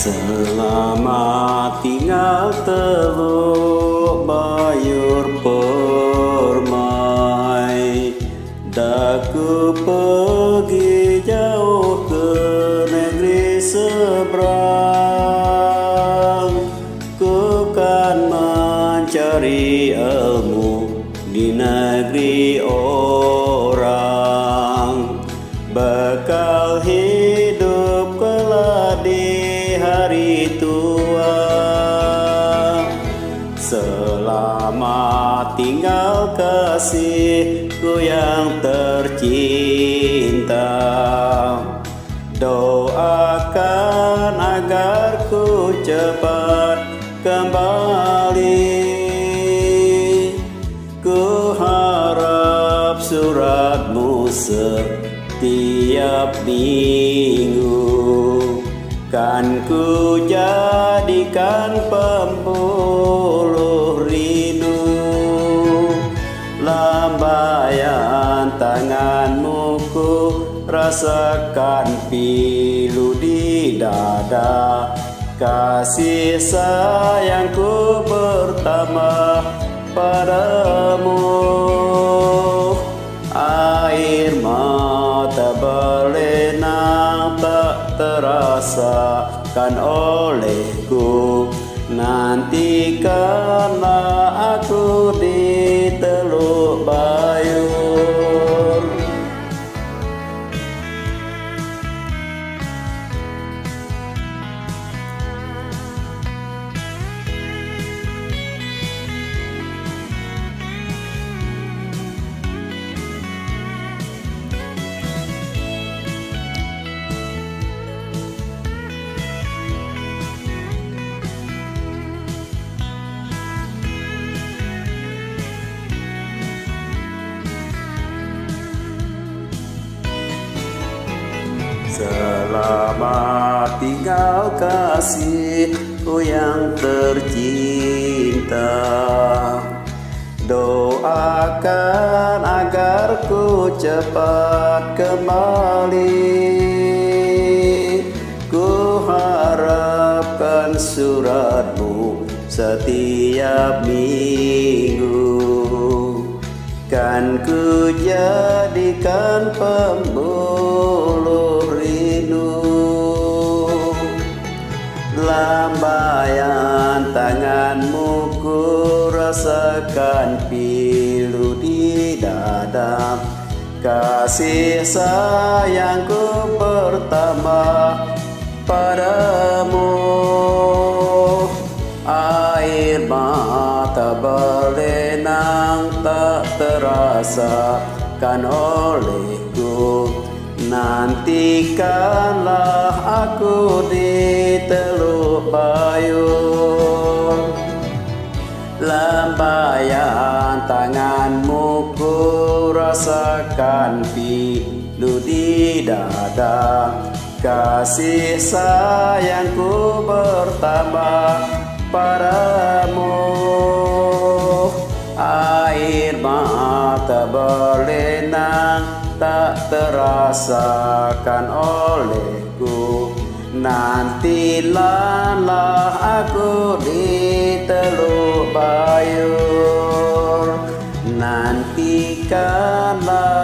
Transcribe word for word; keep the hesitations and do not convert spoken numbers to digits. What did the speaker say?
Selamat tinggal Teluk Bayur Permai. Daku pergi jauh ke negeri seberang. Ku kan mencari ilmu di negeri orang. Bekal hidup kelak di hari tua. Selamat tinggal kasihku yang tercinta. Doakan agar ku cepat kembali. Ku harap suratmu setiap minggu. Kan ku jadikan pembuluh rindu. Lambaian tanganmu ku rasakan pilu di dada. Kasih sayangku bertambah padamu. Air mata berlinang tak terasakan olehku. Nantikanlah aku di Teluk Bayur. Selamat tinggal kasihku yang tercinta. Doakan agar ku cepat kembali. Ku harapkan suratmu setiap minggu. Kan ku jadikan pembuluh rindu. Lambaian tanganmu ku rasakan pilu di dada. Kasih sayangku bertambah padamu. Air mata berlinang tak terasakan olehku. Nantikanlah aku di Teluk Bayur. Lambaian tanganmu ku rasakan pilu di dada. Kasih sayangku bertambah padamu. Air mata berlinang tak terasakan olehku. Nantilah aku di Teluk Bayur. Nantikanlah